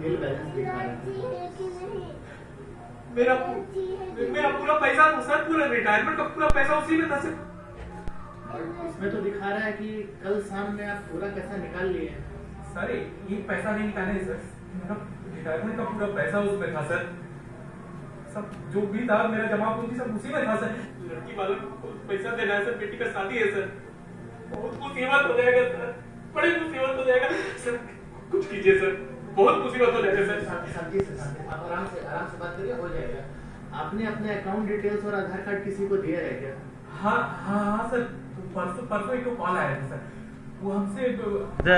नील balance दिखा रहा है। मेरा पूरा पैसा सर, पूरा रिटायरमेंट का पूरा पैसा उसी में था सर। इसमें तो दिखा रहा है कि कल शाम में आप पूरा पैसा निकाल लिए हैं। सर एक पैसा नहीं निकाले सर, मेरा रिटायरमेंट का पूरा पैसा उसमें था सर। सब जो भी था मेरा जमा पूंजी सब उसी में था सर। लड़की वालों को पैसा देना है सर, बेटी का शादी है सर। बहुत मुसीबत हो जाएगा सर, बड़ी मुसीबत हो जाएगा सर। कुछ कीजिए सर, बहुत मुसीबत हो जाएगा सर। शांति से आप आराम से बात करिए, हो जाएगा। आपने अपने अकाउंट डिटेल्स और आधार कार्ड किसी को दिया है क्या? हाँ सर, परसों एक कॉल आया था सर, वो हमसे